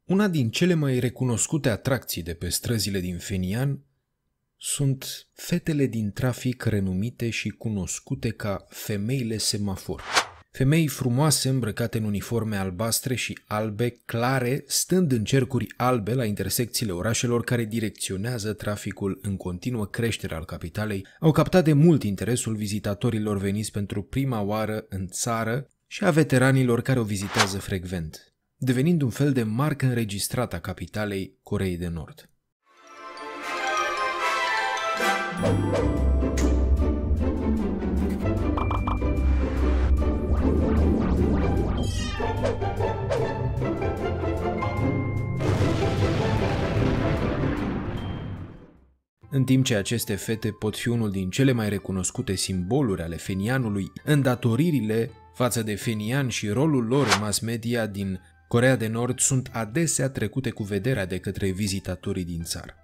Una din cele mai recunoscute atracții de pe străzile din Fenian sunt fetele din trafic renumite și cunoscute ca femeile semafor. Femei frumoase îmbrăcate în uniforme albastre și albe clare, stând în cercuri albe la intersecțiile orașelor care direcționează traficul în continuă creștere al capitalei, au captat de mult interesul vizitatorilor veniți pentru prima oară în țară și a veteranilor care o vizitează frecvent, devenind un fel de marcă înregistrată a capitalei Coreei de Nord. În timp ce aceste fete pot fi unul din cele mai recunoscute simboluri ale fenianului, îndatoririle față de fenian și rolul lor în mass media din Coreea de Nord sunt adesea trecute cu vederea de către vizitatorii din țară.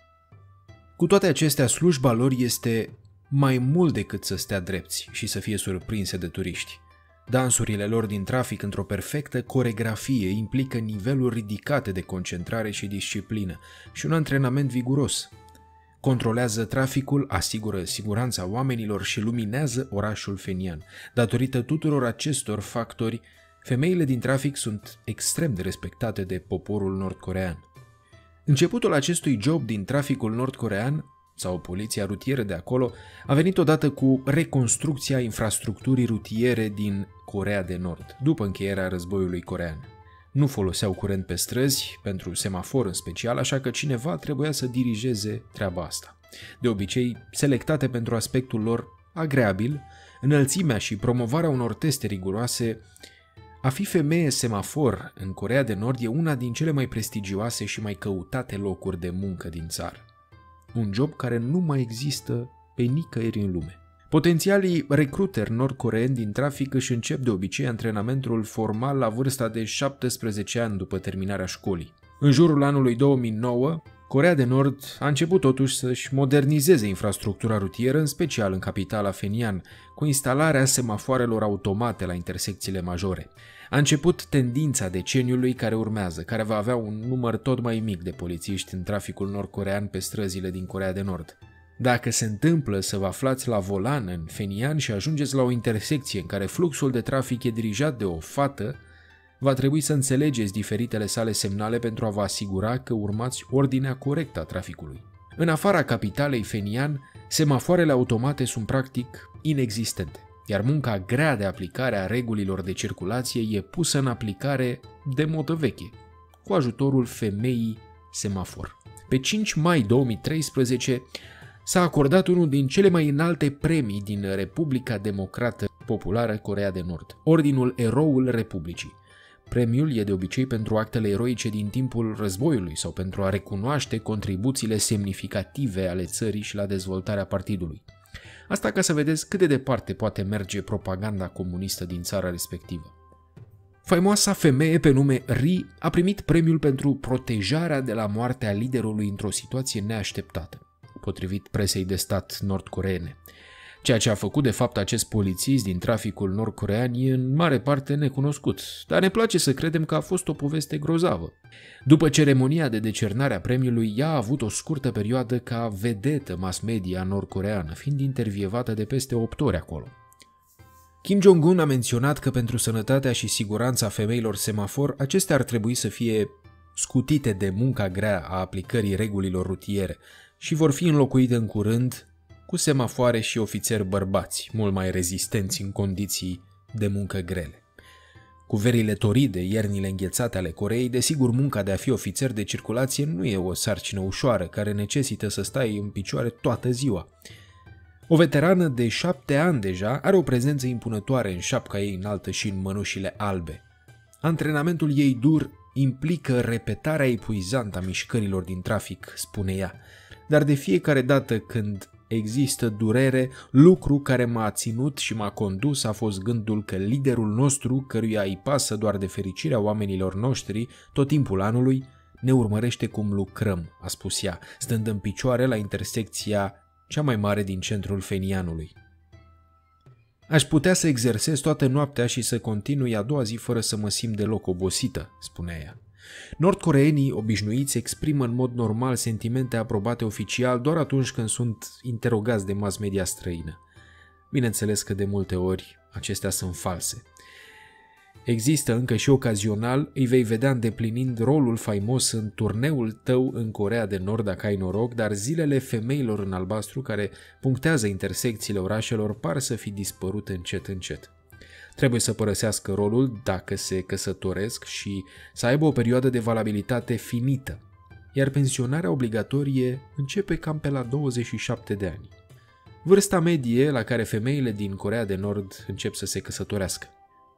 Cu toate acestea, slujba lor este mai mult decât să stea drepți și să fie surprinse de turiști. Dansurile lor din trafic într-o perfectă coregrafie implică niveluri ridicate de concentrare și disciplină și un antrenament viguros. Controlează traficul, asigură siguranța oamenilor și luminează orașul fenian. Datorită tuturor acestor factori, femeile din trafic sunt extrem de respectate de poporul nord-corean. Începutul acestui job din traficul nord-corean, sau poliția rutieră de acolo, a venit odată cu reconstrucția infrastructurii rutiere din Coreea de Nord, după încheierea războiului corean. Nu foloseau curent pe străzi, pentru semafor în special, așa că cineva trebuia să dirigeze treaba asta. De obicei, selectate pentru aspectul lor agreabil, înălțimea și promovarea unor teste riguroase, a fi femeie semafor în Coreea de Nord e una din cele mai prestigioase și mai căutate locuri de muncă din țară. Un job care nu mai există pe nicăieri în lume. Potențialii recruteri nord-coreeni din trafic își încep de obicei antrenamentul formal la vârsta de 17 ani după terminarea școlii. În jurul anului 2009, Coreea de Nord a început totuși să-și modernizeze infrastructura rutieră, în special în capitala Fenian, cu instalarea semafoarelor automate la intersecțiile majore. A început tendința deceniului care urmează, care va avea un număr tot mai mic de polițiști în traficul nord-corean pe străzile din Coreea de Nord. Dacă se întâmplă să vă aflați la volan în Fenian și ajungeți la o intersecție în care fluxul de trafic e dirijat de o fată, va trebui să înțelegeți diferitele sale semnale pentru a vă asigura că urmați ordinea corectă a traficului. În afara capitalei Fenian, semafoarele automate sunt practic inexistente, iar munca grea de aplicare a regulilor de circulație e pusă în aplicare de modă veche, cu ajutorul femeii semafor. Pe 5 mai 2013 s-a acordat unul din cele mai înalte premii din Republica Democrată Populară Coreea de Nord, Ordinul Eroul Republicii. Premiul e de obicei pentru actele eroice din timpul războiului sau pentru a recunoaște contribuțiile semnificative ale țării și la dezvoltarea partidului. Asta ca să vedeți cât de departe poate merge propaganda comunistă din țara respectivă. Faimoasa femeie pe nume Ri a primit premiul pentru protejarea de la moartea liderului într-o situație neașteptată, potrivit presei de stat nord-coreene. Ceea ce a făcut de fapt acest polițist din traficul nord-corean e în mare parte necunoscut, dar ne place să credem că a fost o poveste grozavă. După ceremonia de decernare a premiului, ea a avut o scurtă perioadă ca vedetă mass media nord-coreană, fiind intervievată de peste 8 ori acolo. Kim Jong-un a menționat că pentru sănătatea și siguranța femeilor semafor, acestea ar trebui să fie scutite de munca grea a aplicării regulilor rutiere și vor fi înlocuite în curând cu semafoare și ofițeri bărbați, mult mai rezistenți în condiții de muncă grele. Cu verile toride, iernile înghețate ale Coreei, desigur munca de a fi ofițer de circulație nu e o sarcină ușoară, care necesită să stai în picioare toată ziua. O veterană de 7 ani deja are o prezență impunătoare în șapca ei înaltă și în mănușile albe. Antrenamentul ei dur implică repetarea epuizantă a mișcărilor din trafic, spune ea, dar de fiecare dată când există durere, lucru care m-a ținut și m-a condus a fost gândul că liderul nostru, căruia îi pasă doar de fericirea oamenilor noștri tot timpul anului, ne urmărește cum lucrăm, a spus ea, stând în picioare la intersecția cea mai mare din centrul Fenianului. Aș putea să exersez toată noaptea și să continui a doua zi fără să mă simt deloc obosită, spunea ea. Nordcoreenii obișnuiți exprimă în mod normal sentimente aprobate oficial doar atunci când sunt interogați de mass media străină. Bineînțeles că de multe ori acestea sunt false. Există încă și ocazional, îi vei vedea îndeplinind rolul faimos în turneul tău în Coreea de Nord dacă ai noroc, dar zilele femeilor în albastru care punctează intersecțiile orașelor par să fi dispărut încet încet. Trebuie să părăsească rolul dacă se căsătoresc și să aibă o perioadă de valabilitate finită, iar pensionarea obligatorie începe cam pe la 27 de ani. Vârsta medie la care femeile din Coreea de Nord încep să se căsătorească.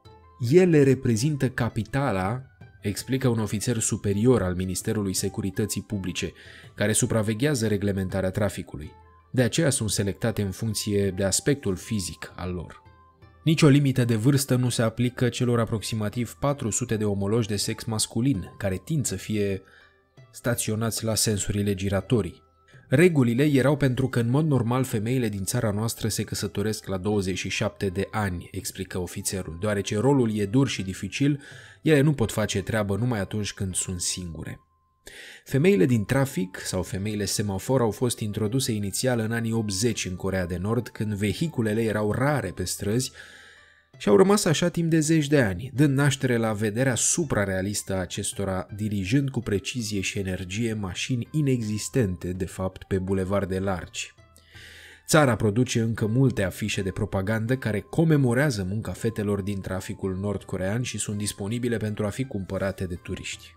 Ele reprezintă capitala, explică un ofițer superior al Ministerului Securității Publice, care supraveghează reglementarea traficului. De aceea sunt selectate în funcție de aspectul fizic al lor. Nici o limită de vârstă nu se aplică celor aproximativ 400 de omologi de sex masculin, care tind să fie staționați la sensurile giratorii. Regulile erau pentru că în mod normal femeile din țara noastră se căsătoresc la 27 de ani, explică ofițerul, deoarece rolul e dur și dificil, ele nu pot face treabă numai atunci când sunt singure. Femeile din trafic sau femeile semafor au fost introduse inițial în anii 80 în Coreea de Nord, când vehiculele erau rare pe străzi și au rămas așa timp de zeci de ani, dând naștere la vederea suprarealistă a acestora, dirijând cu precizie și energie mașini inexistente, de fapt, pe bulevarde largi. Țara produce încă multe afișe de propagandă care comemorează munca fetelor din traficul nord-corean și sunt disponibile pentru a fi cumpărate de turiști.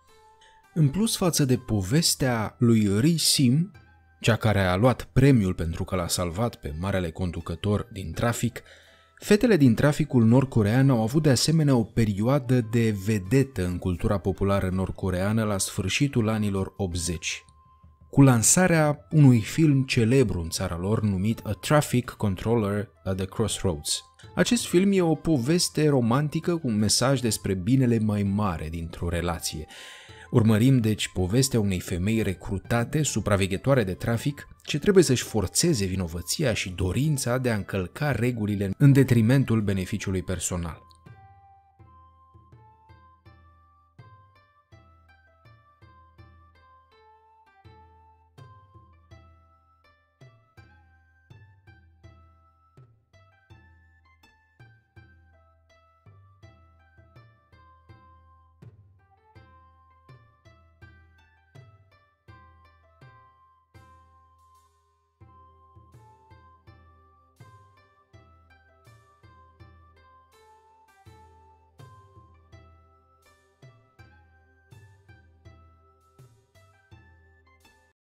În plus față de povestea lui Ri Sim, cea care a luat premiul pentru că l-a salvat pe marele conducător din trafic, fetele din traficul nord-corean au avut de asemenea o perioadă de vedetă în cultura populară nord-coreană la sfârșitul anilor 80, cu lansarea unui film celebru în țara lor numit A Traffic Controller at the Crossroads. Acest film e o poveste romantică cu un mesaj despre binele mai mare dintr-o relație. Urmărim deci povestea unei femei recrutate, supraveghetoare de trafic, ce trebuie să-și forțeze vinovăția și dorința de a încălca regulile în detrimentul beneficiului personal.